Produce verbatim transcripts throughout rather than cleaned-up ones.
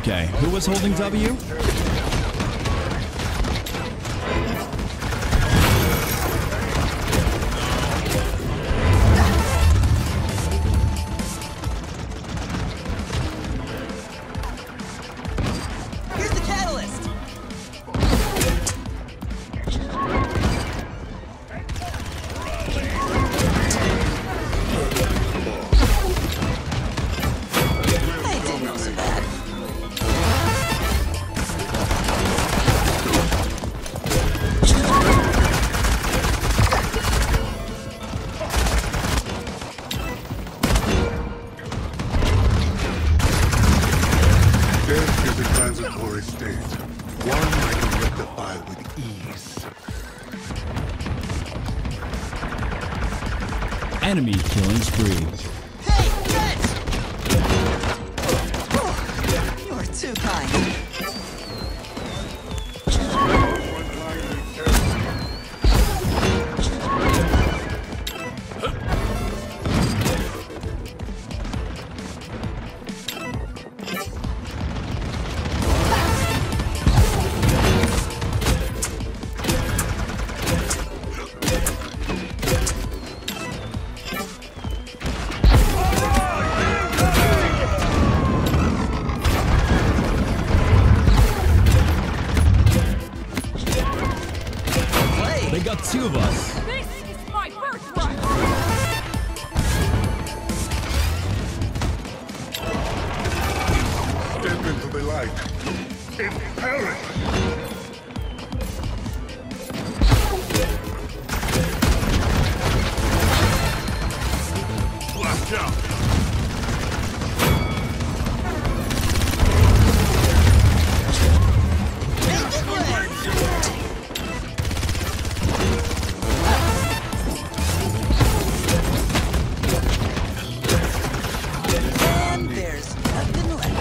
Okay, who was holding W? Enemy killing spree. Hey, Reds! You're too kind. They got two of us. This is my birthright! Step into the light. It perish! Watch out! And there's nothing left.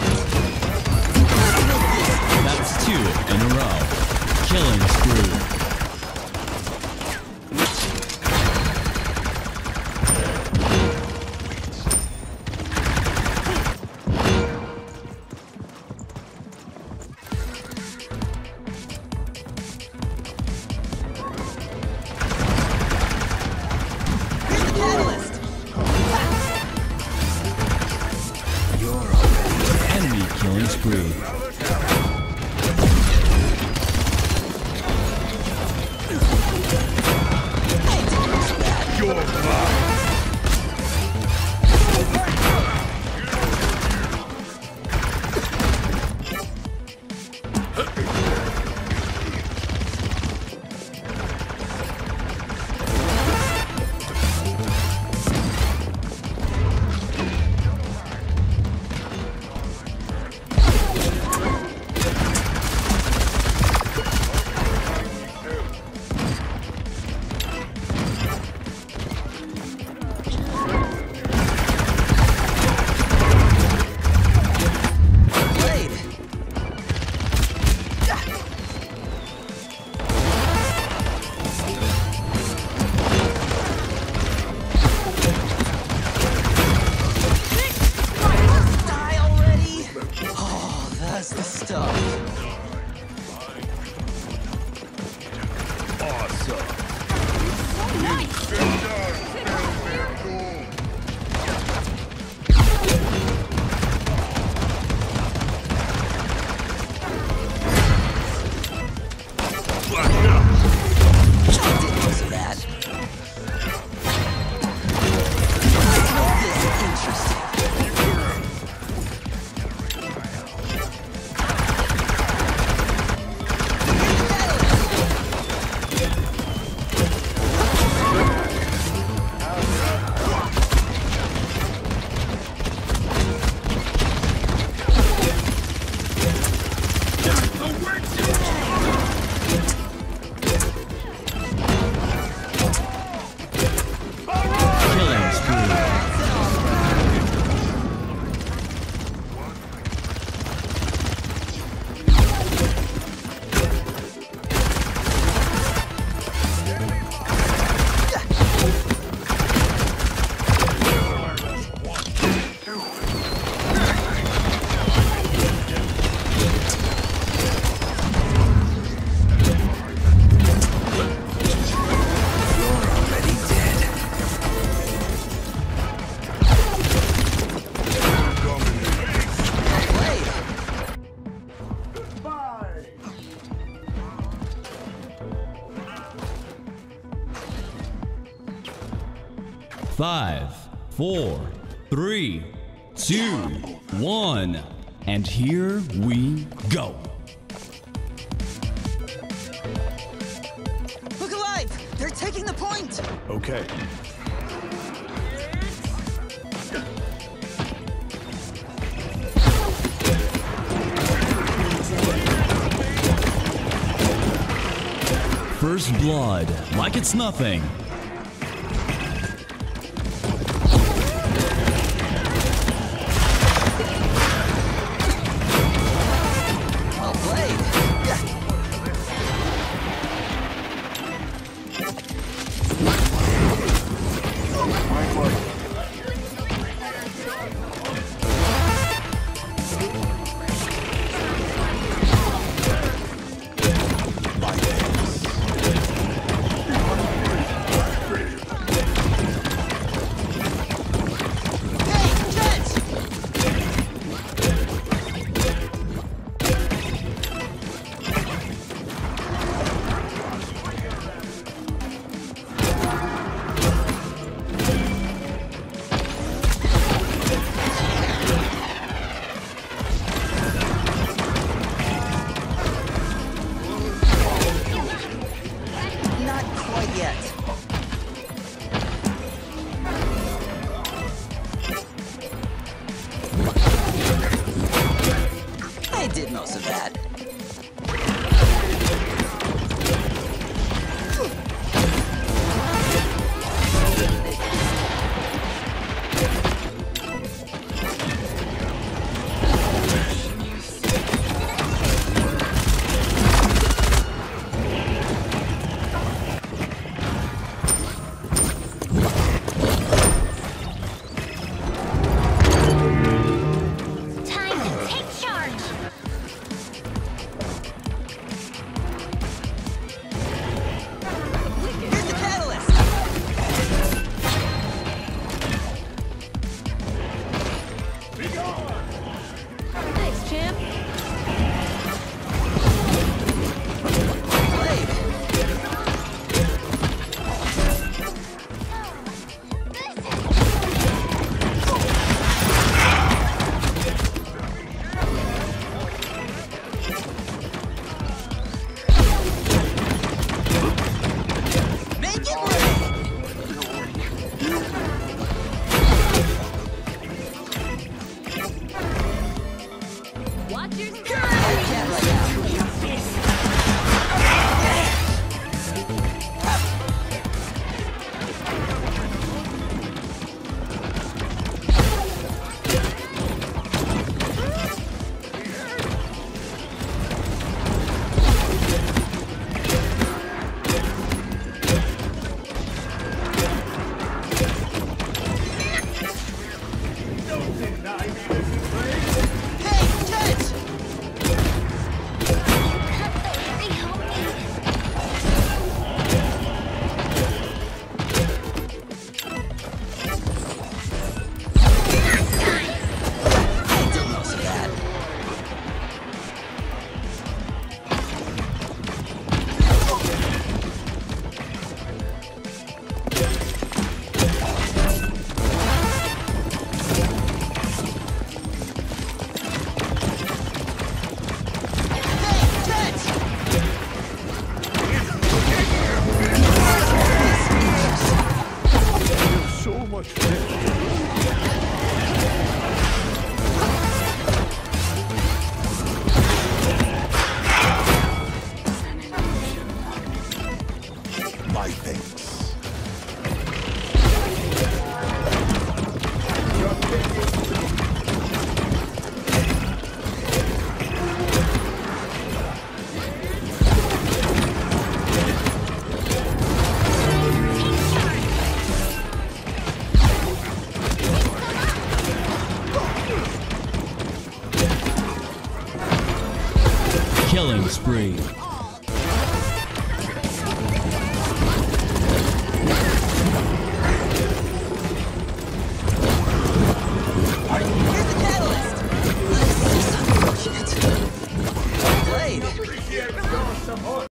That's two in a row. Killing spree. Here's the catalyst. Enemy killing spree. You're mine! Blade. Die already? Oh, that's the stuff. I didn't see that. Let's make this interesting. Five, four, three, two, one, and here we go. Look alive! They're taking the point! Okay. First blood, like it's nothing. Well played! Not quite yet. I did most of that. Time to take charge. Here's the catalyst! Thanks, champ. Played! Make it rain! Watch your step. I can't right now. Hey, catch! I did most of that. Hey, catch! There's so much fish. My thanks. Killing spree.